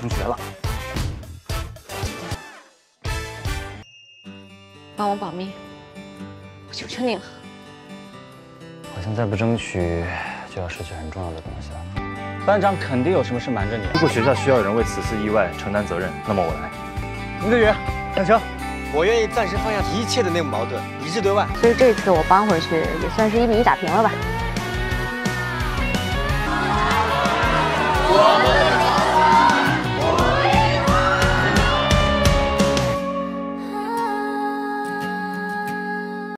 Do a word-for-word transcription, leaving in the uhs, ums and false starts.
同学了。 帮我保密，我求求你了。 好像再不争取，就要失去很重要的东西了。班长肯定有什么事瞒着你。如果学校需要人为此次意外承担责任，那么我来。林德宇，上车。 我愿意暂时放下一切的内部矛盾，一致对外。 所以这次我帮回去，也算是一比一打平了吧。